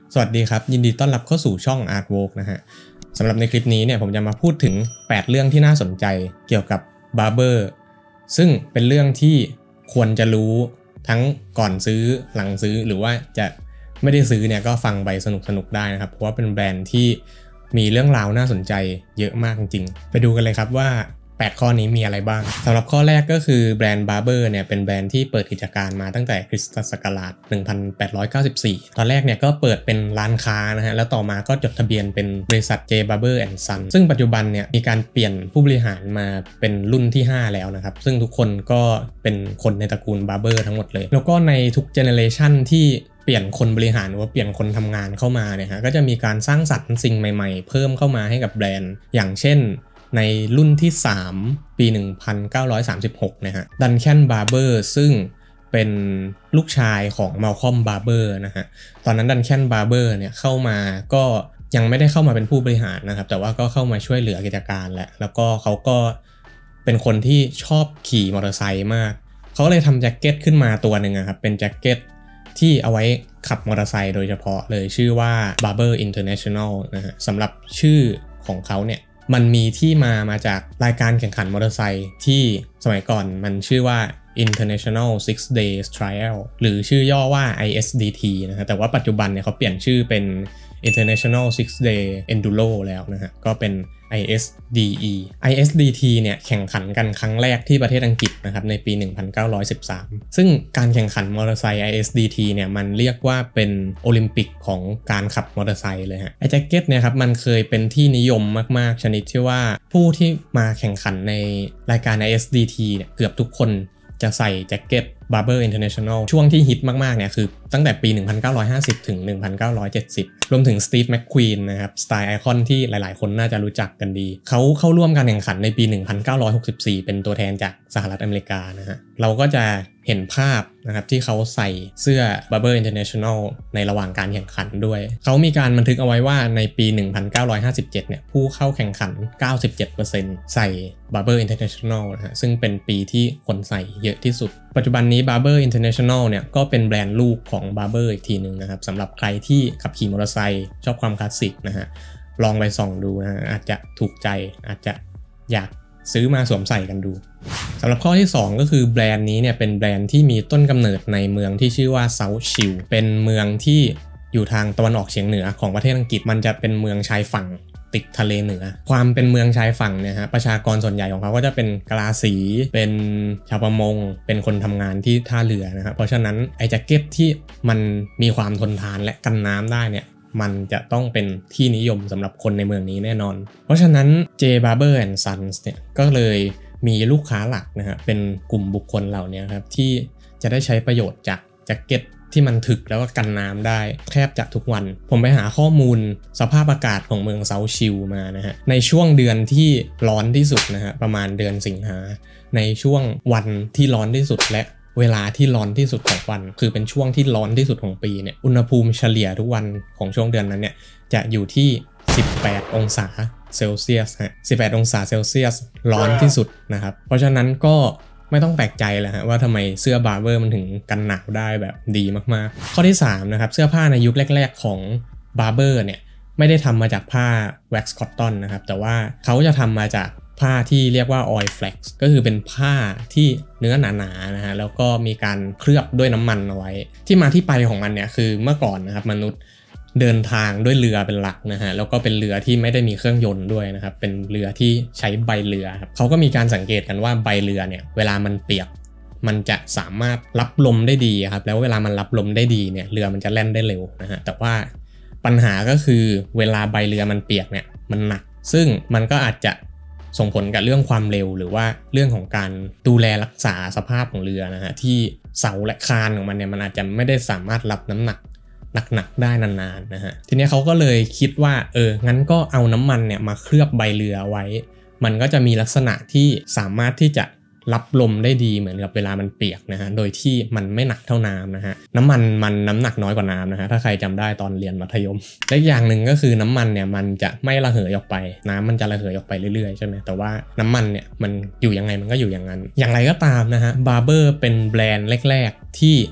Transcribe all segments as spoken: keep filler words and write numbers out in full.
สวัสดีครับยินดีต้อนรับเข้าสู่ช่อง Art Walk นะฮะสำหรับในคลิปนี้เนี่ยผมจะมาพูดถึงแปดเรื่องที่น่าสนใจเกี่ยวกับ Barber ซึ่งเป็นเรื่องที่ควรจะรู้ทั้งก่อนซื้อหลังซื้อหรือว่าจะไม่ได้ซื้อเนี่ยก็ฟังไปสนุกๆได้นะครับเพราะว่าเป็นแบรนด์ที่มีเรื่องราวน่าสนใจเยอะมากจริงๆไปดูกันเลยครับว่าแปดข้อนี้มีอะไรบ้างสำหรับข้อแรกก็คือแบรนด์ Barber เนี่ยเป็นแบรนด์ที่เปิดกิจการมาตั้งแต่คริสตศักราชหนึ่งพันแปดร้อยเก้าสิบสี่ตอนแรกเนี่ยก็เปิดเป็นร้านค้านะฮะแล้วต่อมาก็จดทะเบียนเป็นบริษัท J Barber and Son ซึ่งปัจจุบันเนี่ยมีการเปลี่ยนผู้บริหารมาเป็นรุ่นที่ห้าแล้วนะครับซึ่งทุกคนก็เป็นคนในตระกูล Barber ทั้งหมดเลยแล้วก็ในทุกเจเนเรชันที่เปลี่ยนคนบริหารหรือว่าเปลี่ยนคนทำงานเข้ามาเนี่ยฮะก็จะมีการสร้างสรรค์สิ่งใหม่ๆเพิ่มเข้ามาให้กับแบรนด์อย่างเช่นในรุ่นที่สามปีหนึ่งพันเก้าร้อยสามสิบหกนะฮะดันแคนบาร์เบอร์ซึ่งเป็นลูกชายของมัลคอมบาร์เบอร์นะฮะตอนนั้นดันแคนบาร์เบอร์เนี่ยเข้ามาก็ยังไม่ได้เข้ามาเป็นผู้บริหารนะครับแต่ว่าก็เข้ามาช่วยเหลือกิจการแหละแล้วก็เขาก็เป็นคนที่ชอบขี่มอเตอร์ไซค์มากเขาเลยทำแจ็คเก็ตขึ้นมาตัวหนึ่งครับเป็นแจ็คเก็ตที่เอาไว้ขับมอเตอร์ไซค์โดยเฉพาะเลยชื่อว่า Barber International นะฮะสำหรับชื่อของเขาเนี่ยมันมีที่มามาจากรายการแข่งขันมอเตอร์ไซค์ที่สมัยก่อนมันชื่อว่า International Six Days Trial หรือชื่อย่อว่า ไอ เอส ดี ที นะฮะแต่ว่าปัจจุบันเนี่ยเขาเปลี่ยนชื่อเป็น International Six Day Enduro แล้วนะฮะก็เป็น ไอ เอส ดี อี ไอ เอส ดี ที เนี่ยแข่งขันกันครั้งแรกที่ประเทศอังกฤษนะครับในปีหนึ่งพันเก้าร้อยสิบสามซึ่งการแข่งขันมอเตอร์ไซค์ ไอ เอส ดี ที เนี่ยมันเรียกว่าเป็นโอลิมปิกของการขับมอเตอร์ไซค์เลยฮะไอ้แจ็คเก็ตเนี่ยครับมันเคยเป็นที่นิยมมากๆชนิดที่ว่าผู้ที่มาแข่งขันในรายการ ไอ เอส ดี ที เนี่ยเกือบทุกคนจะใส่แจ็คเก็ต Barber International ช่วงที่ฮิตมากๆเนี่ยคือตั้งแต่ปี หนึ่งพันเก้าร้อยห้าสิบ ถึง หนึ่งพันเก้าร้อยเจ็ดสิบ รวมถึง Steve McQueen นะครับสไตล์ไอคอนที่หลายๆคนน่าจะรู้จักกันดีเขาเข้าร่วมการแข่งขันในปี หนึ่งพันเก้าร้อยหกสิบสี่ เป็นตัวแทนจากสหรัฐอเมริกานะฮะเราก็จะเห็นภาพนะครับที่เขาใส่เสื้อ Barber International ในระหว่างการแข่งขันด้วยเขามีการบันทึกเอาไว้ว่าในปี หนึ่งพันเก้าร้อยห้าสิบเจ็ด เนี่ยผู้เข้าแข่งขัน เก้าสิบเจ็ดเปอร์เซ็นต์ ใส่ Barber International นะฮะซึ่งเป็นปีที่คนใส่เยอะที่สุดปัจจุบันนี้ Barber International เนี่ยก็เป็นแบรนด์ลูกของ Barber อีกทีหนึ่งนะครับสำหรับใครที่ขับขี่มอเตอร์ไซค์ชอบความคลาสสิกนะฮะลองไปส่องดูนะอาจจะถูกใจอาจจะอยากซื้อมาสวมใส่กันดูสำหรับข้อที่สองก็คือแบรนด์นี้เนี่ยเป็นแบรนด์ที่มีต้นกำเนิดในเมืองที่ชื่อว่าเซาท์ชิลเป็นเมืองที่อยู่ทางตะวันออกเฉียงเหนือของประเทศอังกฤษมันจะเป็นเมืองชายฝั่งติดทะเลเหนือความเป็นเมืองชายฝั่งเนี่ยฮะประชากรส่วนใหญ่ของเขาก็จะเป็นกะลาสีเป็นชาวประมงเป็นคนทำงานที่ท่าเรือนะครับเพราะฉะนั้นไอ้แจ็คเก็ตที่มันมีความทนทานและกันน้ำได้เนี่ยมันจะต้องเป็นที่นิยมสำหรับคนในเมืองนี้แน่นอนเพราะฉะนั้น J Barber and Sons เนี่ยก็เลยมีลูกค้าหลักนะฮะเป็นกลุ่มบุคคลเหล่านี้ครับที่จะได้ใช้ประโยชน์จากแจ็คเก็ตที่มันถึกแล้วก็กันน้ำได้แทบจะทุกวันผมไปหาข้อมูลสภาพอากาศของเมืองเซาท์ชิลมานะฮะในช่วงเดือนที่ร้อนที่สุดนะฮะประมาณเดือนสิงหาในช่วงวันที่ร้อนที่สุดและเวลาที่ร้อนที่สุดของวันคือเป็นช่วงที่ร้อนที่สุดของปีเนี่ยอุณหภูมิเฉลี่ยทุกวันของช่วงเดือนนั้นเนี่ยจะอยู่ที่สิบแปดองศาเซลเซียสฮะสิบแปดองศาเซลเซียสร้อนที่สุดนะครับเพราะฉะนั้นก็ไม่ต้องแปลกใจแหละฮะว่าทำไมเสื้อบาร์เบอร์มันถึงกันหนาวได้แบบดีมากๆข้อที่สามนะครับเสื้อผ้าในยุคแรกๆของบาร์เบอร์เนี่ยไม่ได้ทำมาจากผ้าแว็กซ์คอตตอนนะครับแต่ว่าเขาจะทำมาจากผ้าที่เรียกว่า oil flax ก็คือเป็นผ้าที่เนื้อหนาๆนะฮะแล้วก็มีการเคลือบด้วยน้ำมันเอาไว้ที่มาที่ไปของมันเนี่ยคือเมื่อก่อนนะครับมนุษย์เดินทางด้วยเรือเป็นหลักนะฮะแล้วก็เป็นเรือที่ไม่ได้มีเครื่องยนต์ด้วยนะครับเป็นเรือที่ใช้ใบเรือครับเขาก็มีการสังเกตกันว่าใบเรือเนี่ยเวลามันเปียกมันจะสามารถรับลมได้ดีครับแล้วเวลามันรับลมได้ดีเนี่ยเรือมันจะแล่นได้เร็วนะฮะแต่ว่าปัญหาก็คือเวลาใบเรือมันเปียกเนี่ยมันหนักซึ่งมันก็อาจจะส่งผลกับเรื่องความเร็วหรือว่าเรื่องของการดูแลรักษาสภาพของเรือนะฮะที่เสาและคานของมันเนี่ยมันอาจจะไม่ได้สามารถรับน้ำหนักหนักๆได้นานๆนะฮะทีนี้เขาก็เลยคิดว่าเอองั้นก็เอาน้ำมันเนี่ยมาเคลือบใบเรือไว้มันก็จะมีลักษณะที่สามารถที่จะรับลมได้ดีเหมือนกับเวลามันเปียกนะฮะโดยที่มันไม่หนักเท่าน้ำนะฮะน้ำมันมันน้ำหนักน้อยกว่าน้ำนะฮะถ้าใครจำได้ตอนเรียนมัธยมและอีกอย่างหนึ่งก็คือน้ำมันเนี่ยมันจะไม่ระเหยออกไปน้ำมันจะระเหยออกไปเรื่อยๆใช่ไหมแต่ว่าน้ำมันเนี่ยมันอยู่ยังไงมันก็อยู่อย่างนั้นอย่างไรก็ตามนะฮะ Barber เป็นแบรนด์แรกๆที่เ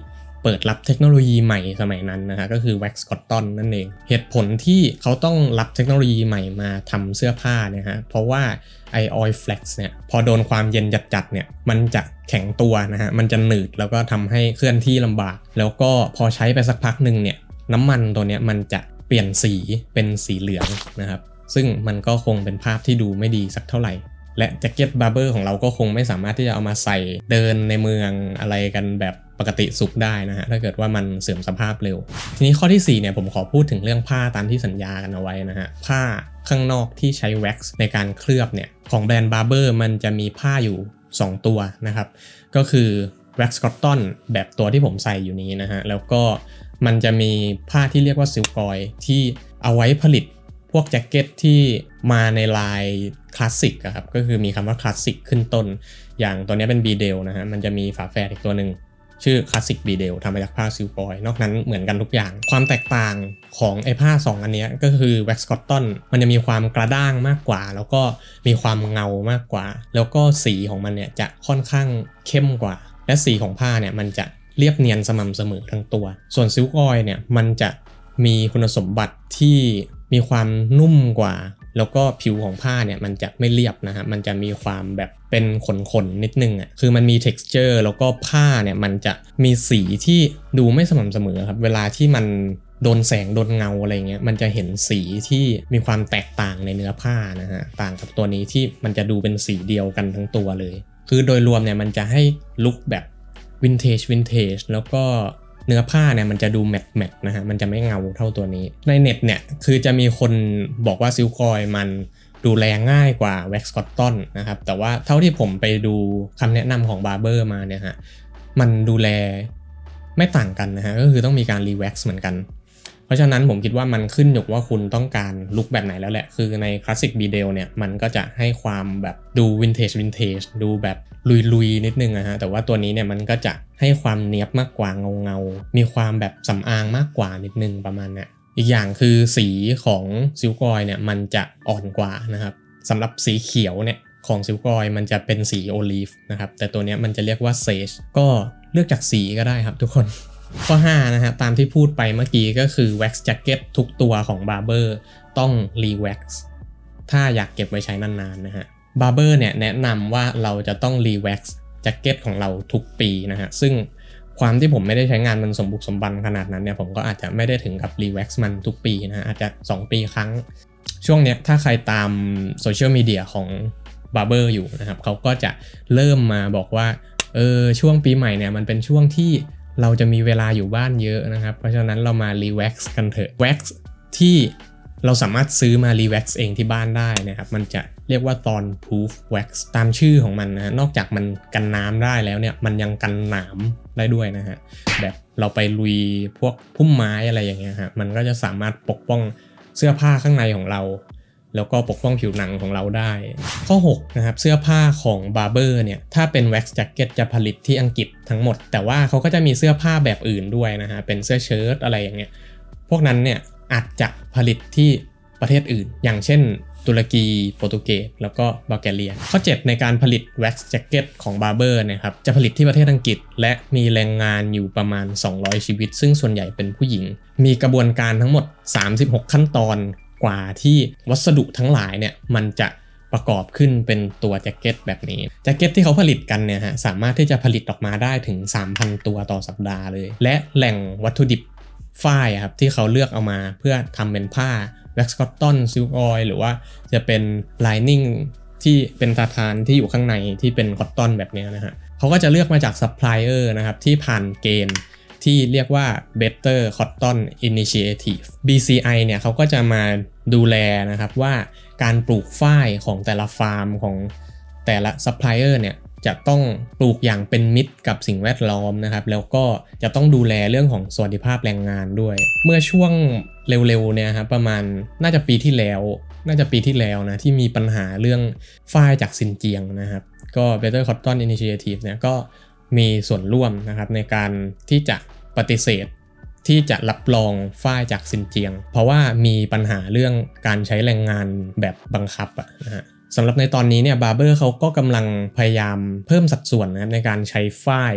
เปิดรับเทคโนโลยีใหม่สมัยนั้นนะฮะก็คือ wax cotton นั่นเองเหตุผลที่เขาต้องรับเทคโนโลยีใหม่มาทำเสื้อผ้าเนี่ยฮะเพราะว่าไอ oil flax เนี่ยพอโดนความเย็นจัดๆเนี่ยมันจะแข็งตัวนะฮะมันจะหนืดแล้วก็ทำให้เคลื่อนที่ลำบากแล้วก็พอใช้ไปสักพักหนึ่งเนี่ยน้ำมันตัวเนี้ยมันจะเปลี่ยนสีเป็นสีเหลืองนะครับซึ่งมันก็คงเป็นภาพที่ดูไม่ดีสักเท่าไหร่และแจ็คเก็ตบาร์เบอร์ของเราก็คงไม่สามารถที่จะเอามาใส่เดินในเมืองอะไรกันแบบปกติสุขได้นะฮะถ้าเกิดว่ามันเสื่อมสภาพเร็วทีนี้ข้อที่สี่เนี่ยผมขอพูดถึงเรื่องผ้าตามที่สัญญากันเอาไว้นะฮะผ้าข้างนอกที่ใช้แว็กซ์ในการเคลือบเนี่ยของแบรนด์บาร์เบอร์มันจะมีผ้าอยู่สองตัวนะครับก็คือแว็กซ์คอตตอนแบบตัวที่ผมใส่อยู่นี้นะฮะแล้วก็มันจะมีผ้าที่เรียกว่าซิลกอยที่เอาไว้ผลิตพวกแจ็คเก็ตที่มาในลายคลาสสิกครับก็คือมีคำว่าคลาสสิกขึ้นต้นอย่างตัวนี้เป็นบีเดลนะฮะมันจะมีฝาแฝดอีกตัวหนึ่งชื่อคลาสสิกบีเดลทำมาจากผ้าซิลกอยนอกนั้นเหมือนกันทุกอย่างความแตกต่างของไอ้ผ้าสองอันนี้ก็คือแว็กซ์คอตตอนมันจะมีความกระด้างมากกว่าแล้วก็มีความเงามากกว่าแล้วก็สีของมันเนี่ยจะค่อนข้างเข้มกว่าและสีของผ้าเนี่ยมันจะเรียบเนียนสม่ำเสมอทั้งตัวส่วนซิลกอยเนี่ยมันจะมีคุณสมบัติที่มีความนุ่มกว่าแล้วก็ผิวของผ้าเนี่ยมันจะไม่เรียบนะฮะมันจะมีความแบบเป็นขนๆนิดนึงอ่ะคือมันมี texture แล้วก็ผ้าเนี่ยมันจะมีสีที่ดูไม่สม่ำเสมอครับเวลาที่มันโดนแสงโดนเงาอะไรเงี้ยมันจะเห็นสีที่มีความแตกต่างในเนื้อผ้านะฮะต่างกับตัวนี้ที่มันจะดูเป็นสีเดียวกันทั้งตัวเลยคือโดยรวมเนี่ยมันจะให้ลุคแบบวินเทจวินเทจแล้วก็เนื้อผ้าเนี่ยมันจะดูแมตต์แมตต์นะฮะมันจะไม่เงาเท่าตัวนี้ในเน็ตเนี่ยคือจะมีคนบอกว่าซิลกอยมันดูแลง่ายกว่าแว็กซ์คอตตอนนะครับแต่ว่าเท่าที่ผมไปดูคำแนะนำของบาร์เบอร์มาเนี่ยฮะมันดูแลไม่ต่างกันนะฮะก็คือต้องมีการรีแว็กซ์เหมือนกันเพราะฉะนั้นผมคิดว่ามันขึ้นอยู่ว่าคุณต้องการลุคแบบไหนแล้วแหละคือในคลาสสิกบีเดลเนี่ยมันก็จะให้ความแบบดูวินเทจวินเทจดูแบบลุยๆนิดนึงนะฮะแต่ว่าตัวนี้เนี่ยมันก็จะให้ความเนียบมากกว่าเงาๆมีความแบบสำอางมากกว่านิดนึงประมาณนี้อีกอย่างคือสีของซิลกอยเนี่ยมันจะอ่อนกว่านะครับสำหรับสีเขียวเนี่ยของซิลกอยมันจะเป็นสีโอลีฟนะครับแต่ตัวนี้มันจะเรียกว่าเซจก็เลือกจากสีก็ได้ครับทุกคนข้อห้านะฮะตามที่พูดไปเมื่อกี้ก็คือ wax jacket ทุกตัวของ Barber ต้อง re-wax ถ้าอยากเก็บไว้ใช้นานๆนะฮะ Barber เนี่ยแนะนำว่าเราจะต้อง re-wax jacket ของเราทุกปีนะฮะซึ่งความที่ผมไม่ได้ใช้งานมันสมบุกสมบันขนาดนั้นเนี่ยผมก็อาจจะไม่ได้ถึงกับ re-wax มันทุกปีนะฮะอาจจะสองปีครั้งช่วงเนี้ยถ้าใครตามโซเชียลมีเดียของ Barber อยู่นะครับเขาก็จะเริ่มมาบอกว่าเออช่วงปีใหม่เนี่ยมันเป็นช่วงที่เราจะมีเวลาอยู่บ้านเยอะนะครับเพราะฉะนั้นเรามารีแว็กซ์กันเถอะแว็กซ์ที่เราสามารถซื้อมารีแว็กซ์เองที่บ้านได้นะครับมันจะเรียกว่า Thorn Proof Wax ตามชื่อของมันนะนอกจากมันกันน้ำได้แล้วเนี่ยมันยังกันหนามได้ด้วยนะฮะแบบเราไปลุยพวกพุ่มไม้อะไรอย่างเงี้ยฮะมันก็จะสามารถปกป้องเสื้อผ้าข้างในของเราแล้วก็ปกป้องผิวหนังของเราได้ข้อหกนะครับเสื้อผ้าของ Barber เนี่ยถ้าเป็น wax jacket จะผลิตที่อังกฤษทั้งหมดแต่ว่าเขาก็จะมีเสื้อผ้าแบบอื่นด้วยนะฮะเป็นเสื้อเชิ้ตอะไรอย่างเงี้ยพวกนั้นเนี่ยอาจจะผลิตที่ประเทศอื่นอย่างเช่นตุรกีโปรตุเกสแล้วก็บัลแกเรียข้อเจ็ดในการผลิต wax jacket ของ Barber นะครับจะผลิตที่ประเทศอังกฤษและมีแรงงานอยู่ประมาณสองร้อยชีวิตซึ่งส่วนใหญ่เป็นผู้หญิงมีกระบวนการทั้งหมดสามสิบหกขั้นตอนกว่าที่วัสดุทั้งหลายเนี่ยมันจะประกอบขึ้นเป็นตัวแจ็คเก็ตแบบนี้แจ็คเก็ตที่เขาผลิตกันเนี่ยฮะสามารถที่จะผลิตออกมาได้ถึง สามพัน ตัวต่อสัปดาห์เลยและแหล่งวัตถุดิบฝ้ายครับที่เขาเลือกเอามาเพื่อทำเป็นผ้า wax cotton silk oil หรือว่าจะเป็น lining ที่เป็นตาทานที่อยู่ข้างในที่เป็นคอตตอนแบบนี้นะฮะเขาก็จะเลือกมาจากซัพพลายเออร์นะครับที่ผ่านเกณฑ์ที่เรียกว่า Better Cotton Initiative บี ซี ไอ เนี่ยเขาก็จะมาดูแลนะครับว่าการปลูกฝ้ายของแต่ละฟาร์มของแต่ละซัพพลายเออร์เนี่ยจะต้องปลูกอย่างเป็นมิตรกับสิ่งแวดล้อมนะครับแล้วก็จะต้องดูแลเรื่องของสวัสดิภาพแรงงานด้วยเมื่อช่วงเร็วๆเนี่ยครับประมาณน่าจะปีที่แล้วน่าจะปีที่แล้วนะที่มีปัญหาเรื่องฝ้ายจากซินเจียงนะครับก็ Better Cotton Initiative เนี่ยก็มีส่วนร่วมนะครับในการที่จะปฏิเสธที่จะรับรองฝ้ายจากซินเจียงเพราะว่ามีปัญหาเรื่องการใช้แรงงานแบบบังคับอะนะฮะสำหรับในตอนนี้เนี่ย Barber เขาก็กำลังพยายามเพิ่มสัดส่วนนะครับในการใช้ฝ้าย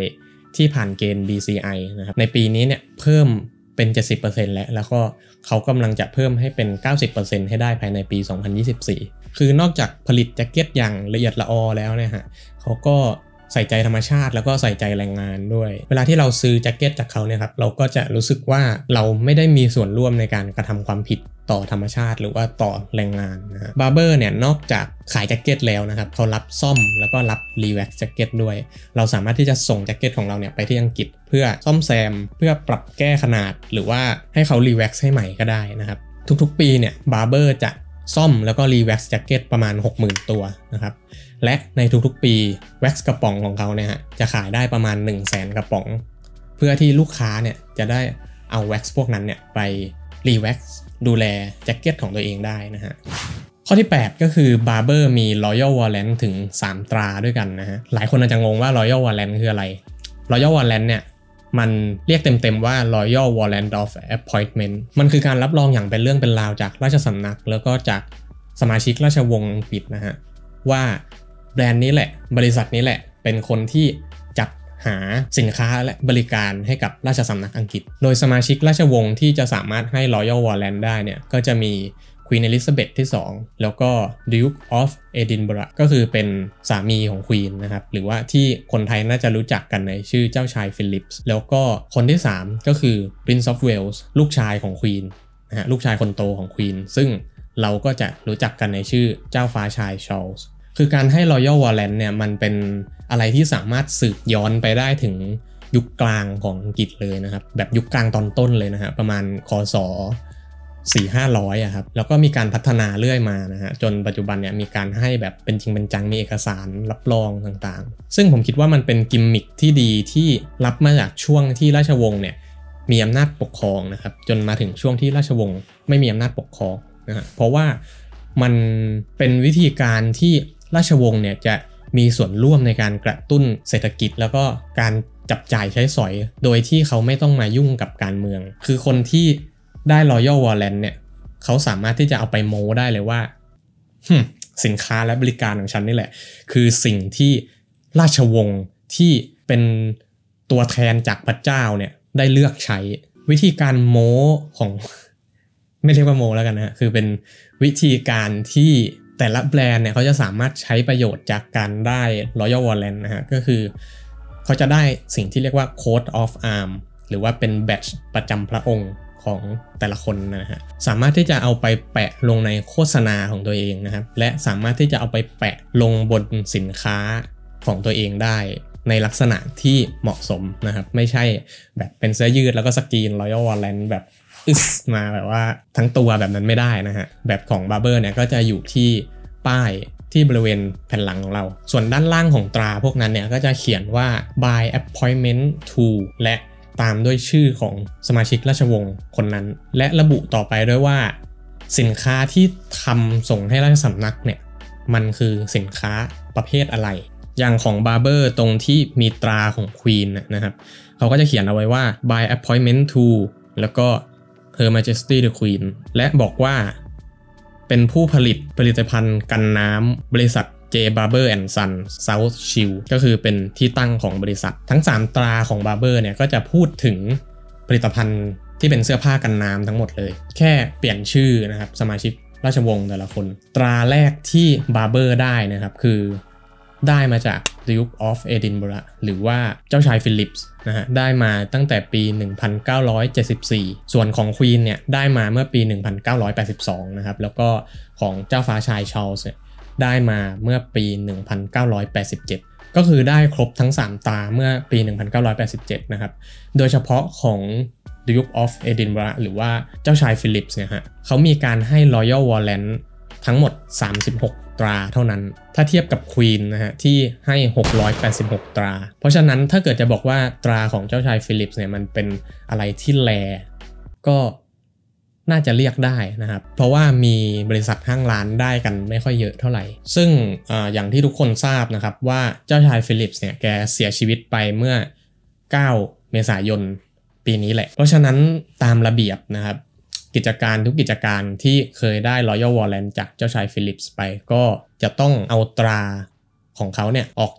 ที่ผ่านเกณฑ์ บี ซี ไอ นะครับในปีนี้เนี่ยเพิ่มเป็น เจ็ดสิบเปอร์เซ็นต์ แล้วแล้วก็เขากำลังจะเพิ่มให้เป็น เก้าสิบเปอร์เซ็นต์ ให้ได้ภายในปี สองพันยี่สิบสี่ คือนอกจากผลิตแจ็คเก็ตอย่างละเอียดละออแล้วเนี่ยฮะเขาก็ใส่ใจธรรมชาติแล้วก็ใส่ใจแรงงานด้วยเวลาที่เราซื้อแจ็คเก็ตจากเขาเนี่ยครับเราก็จะรู้สึกว่าเราไม่ได้มีส่วนร่วมในการกระทำความผิดต่อธรรมชาติหรือว่าต่อแรงงานนะฮะบาร์เบอร์เนี่ยนอกจากขายแจ็คเก็ตแล้วนะครับเขารับซ่อมแล้วก็รับรีแว็กซ์แจ็คเก็ตด้วยเราสามารถที่จะส่งแจ็คเก็ตของเราเนี่ยไปที่อังกฤษเพื่อซ่อมแซมเพื่อปรับแก้ขนาดหรือว่าให้เขารีแว็กซ์ให้ใหม่ก็ได้นะครับทุกๆปีเนี่ยบาร์เบอร์จะซ่อมแล้วก็รีแว็กซ์แจ็คเก็ตประมาณ หกหมื่น ตัวนะครับและในทุกๆปีแว็กซ์กระป๋องของเขาเนี่ยฮะจะขายได้ประมาณ หนึ่งแสน กระป๋องเพื่อที่ลูกค้าเนี่ยจะได้เอาแว็กซ์พวกนั้นเนี่ยไปรีแว็กซ์ดูแลแจ็คเก็ตของตัวเองได้นะฮะข้อที่แปดก็คือ Barber มี Royal Warrant ถึงสามตราด้วยกันนะฮะหลายคนอาจจะงงว่า Royal Warrant คืออะไร Royal Warrant เนี่ยมันเรียกเต็มๆว่า Royal Warrant of Appointment มันคือการรับรองอย่างเป็นเรื่องเป็นราวจากราชสำนักแล้วก็จากสมาชิกราชวงศ์อังกฤษนะฮะว่าแบรนด์นี้แหละบริษัทนี้แหละเป็นคนที่จัดหาสินค้าและบริการให้กับราชสำนักอังกฤษโดยสมาชิกราชวงศ์ที่จะสามารถให้ Royal Warrant ได้เนี่ยก็จะมี Queen Elizabeth ที่สองแล้วก็ Duke of Edinburgh ก็คือเป็นสามีของ Queen นะครับหรือว่าที่คนไทยน่าจะรู้จักกันในชื่อเจ้าชายฟิลิปส์แล้วก็คนที่สามก็คือ Prince of Wales ลูกชายของ Queen นะฮะลูกชายคนโตของ Queen ซึ่งเราก็จะรู้จักกันในชื่อเจ้าฟ้าชายชาร์ลส์คือการให้ Royal Warrant เนี่ยมันเป็นอะไรที่สามารถสืบย้อนไปได้ถึงยุคกลางของอังกฤษเลยนะครับแบบยุคกลางตอนต้นเลยนะฮะประมาณคศสี่ห้าร้อยอะครับแล้วก็มีการพัฒนาเรื่อยมานะฮะจนปัจจุบันเนี่ยมีการให้แบบเป็นจริงเป็นจังมีเอกสารรับรองต่างๆซึ่งผมคิดว่ามันเป็นกิมมิคที่ดีที่รับมาจากช่วงที่ราชวงศ์เนี่ยมีอำนาจปกครองนะครับจนมาถึงช่วงที่ราชวงศ์ไม่มีอำนาจปกครองนะฮะเพราะว่ามันเป็นวิธีการที่ราชวงศ์เนี่ยจะมีส่วนร่วมในการกระตุ้นเศรษฐกิจแล้วก็การจับจ่ายใช้สอยโดยที่เขาไม่ต้องมายุ่งกับการเมืองคือคนที่ได้ Royal Warrant เนี่ยเขาสามารถที่จะเอาไปโม้ได้เลยว่าสินค้าและบริการของฉันนี่แหละคือสิ่งที่ราชวงศ์ที่เป็นตัวแทนจากพระเจ้าเนี่ยได้เลือกใช้วิธีการโม้ของไม่เรียกว่าโม้แล้วกันนะคือเป็นวิธีการที่แต่ละแบรนด์เนี่ยเขาจะสามารถใช้ประโยชน์จากการได้ Royal Warrant นะฮะก็คือเขาจะได้สิ่งที่เรียกว่า Coat of Arms หรือว่าเป็นแบตจ์ประจำพระองค์ของแต่ละคนนะฮะสามารถที่จะเอาไปแปะลงในโฆษณาของตัวเองนะครับและสามารถที่จะเอาไปแปะลงบนสินค้าของตัวเองได้ในลักษณะที่เหมาะสมนะครับไม่ใช่แบบเป็นเสื้อยืดแล้วก็สกรีน Royal Warrant แบบอึสมาแบบว่าทั้งตัวแบบนั้นไม่ได้นะฮะแบบของ Barber เนี่ยก็จะอยู่ที่ป้ายที่บริเวณแผ่นหลังของเราส่วนด้านล่างของตราพวกนั้นเนี่ยก็จะเขียนว่า by appointment to และตามด้วยชื่อของสมาชิกราชวงศ์คนนั้นและระบุต่อไปด้วยว่าสินค้าที่ทำส่งให้ราชสำนักเนี่ยมันคือสินค้าประเภทอะไรอย่างของ Barber ตรงที่มีตราของ Queen นะครับเขาก็จะเขียนเอาไว้ว่า by appointment to แล้วก็ Her Majesty the Queen และบอกว่าเป็นผู้ผลิตผลิตภัณฑ์กันน้ำบริษัท J. Barber and Son South Shield ก็คือเป็นที่ตั้งของบริษัททั้งสามตราของ Barber เนี่ยก็จะพูดถึงผลิตภัณฑ์ที่เป็นเสื้อผ้ากันน้ำทั้งหมดเลยแค่เปลี่ยนชื่อนะครับสมาชิกราชวงศ์แต่ละคนตราแรกที่ Barber ได้นะครับคือได้มาจาก Duke of Edinburgh หรือว่าเจ้าชายฟิลิปส์นะฮะได้มาตั้งแต่ปี หนึ่งพันเก้าร้อยเจ็ดสิบสี่ ส่วนของ Queen เนี่ยได้มาเมื่อปี หนึ่งพันเก้าร้อยแปดสิบสอง นะครับแล้วก็ของเจ้าฟ้าชายชาร์ลส์เนี่ยได้มาเมื่อปี หนึ่งพันเก้าร้อยแปดสิบเจ็ด ก็คือได้ครบทั้งสามตราเมื่อปี หนึ่งพันเก้าร้อยแปดสิบเจ็ด นะครับโดยเฉพาะของ Duke of Edinburgh หรือว่าเจ้าชายฟิลิปส์เนี่ยฮะเขามีการให้ Royal Warrant ทั้งหมดสามสิบหกตราเท่านั้นถ้าเทียบกับ Queen นะฮะที่ให้หกร้อยแปดสิบหกตราเพราะฉะนั้นถ้าเกิดจะบอกว่าตราของเจ้าชายฟิลิปส์เนี่ยมันเป็นอะไรที่แลก็น่าจะเรียกได้นะครับเพราะว่ามีบริษัทห้างร้านได้กันไม่ค่อยเยอะเท่าไหร่ซึ่ง อ, อย่างที่ทุกคนทราบนะครับว่าเจ้าชายฟิลิปส์เนี่ยแกเสียชีวิตไปเมื่อเก้าเมษายนปีนี้แหละเพราะฉะนั้นตามระเบียบนะครับกิจการทุกกิจการที่เคยได้ Royal Warrant จากเจ้าชายฟิลิปส์ไปก็จะต้องเอาตราของเขาเนี่ยออกจาก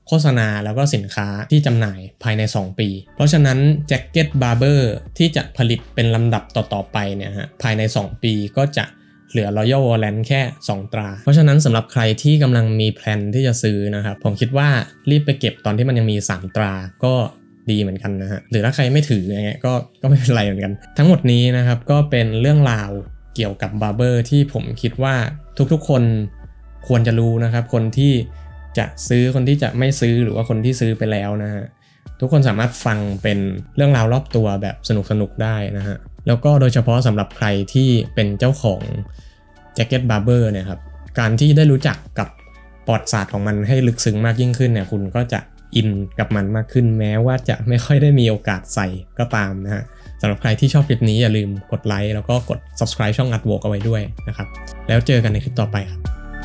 โฆษณาแล้วก็สินค้าที่จำหน่ายภายในสองปีเพราะฉะนั้นแจ็คเก็ตบาร์เบอร์ที่จะผลิตเป็นลำดับต่อๆไปเนี่ยฮะภายในสองปีก็จะเหลือ Royal Warrant แค่สองตราเพราะฉะนั้นสำหรับใครที่กำลังมีแพลนที่จะซื้อนะครับผมคิดว่ารีบไปเก็บตอนที่มันยังมีสามตราก็ดีเหมือนกันนะฮะหรือถ้าใครไม่ถืออย่างเงี้ยก็ก็ไม่เป็นไรเหมือนกันทั้งหมดนี้นะครับก็เป็นเรื่องราวเกี่ยวกับบาร์เบอร์ที่ผมคิดว่าทุกๆคนควรจะรู้นะครับคนที่จะซื้อคนที่จะไม่ซื้อหรือว่าคนที่ซื้อไปแล้วนะฮะทุกคนสามารถฟังเป็นเรื่องราวรอบตัวแบบสนุกๆได้นะฮะแล้วก็โดยเฉพาะสำหรับใครที่เป็นเจ้าของแจ็คเก็ตบาร์เบอร์เนี่ยครับการที่ได้รู้จักกับประวัติศาสตร์ของมันให้ลึกซึ้งมากยิ่งขึ้นเนี่ยคุณก็จะอินกับมันมากขึ้นแม้ว่าจะไม่ค่อยได้มีโอกาสใส่ก็ตามนะฮะสำหรับใครที่ชอบคลิปนี้อย่าลืมกดไลค์แล้วก็กด Subscribe ช่อง Artwork เอาไว้ด้วยนะครับแล้วเจอกันในคลิปต่อไปครับ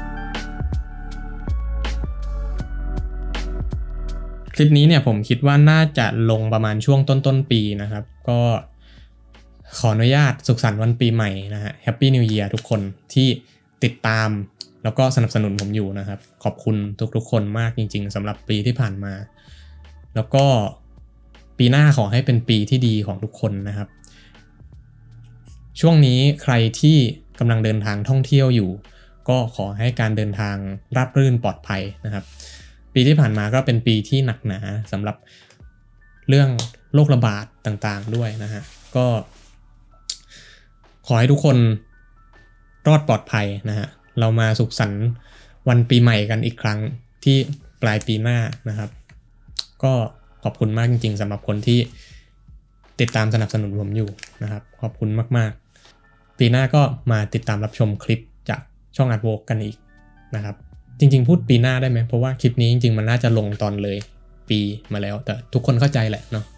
คลิปนี้เนี่ยผมคิดว่าน่าจะลงประมาณช่วงต้นต้นปีนะครับก็ขออนุญาตสุขสันต์วันปีใหม่นะฮะ Happy New Year ทุกคนที่ติดตามแล้วก็สนับสนุนผมอยู่นะครับขอบคุณทุกๆคนมากจริงๆสำหรับปีที่ผ่านมาแล้วก็ปีหน้าขอให้เป็นปีที่ดีของทุกคนนะครับช่วงนี้ใครที่กำลังเดินทางท่องเที่ยวอยู่ก็ขอให้การเดินทางราบรื่นปลอดภัยนะครับปีที่ผ่านมาก็เป็นปีที่หนักหนาสำหรับเรื่องโรคระบาดต่างๆด้วยนะฮะก็ขอให้ทุกคนรอดปลอดภัยนะฮะเรามาสุขสันต์วันปีใหม่กันอีกครั้งที่ปลายปีหน้านะครับก็ขอบคุณมากจริงๆสำหรับคนที่ติดตามสนับสนุนผมอยู่นะครับขอบคุณมากๆปีหน้าก็มาติดตามรับชมคลิปจากช่อง Artwork กันอีกนะครับจริงๆพูดปีหน้าได้ไหมเพราะว่าคลิปนี้จริงๆมันน่าจะลงตอนเลยปีมาแล้วแต่ทุกคนเข้าใจแหละเนาะ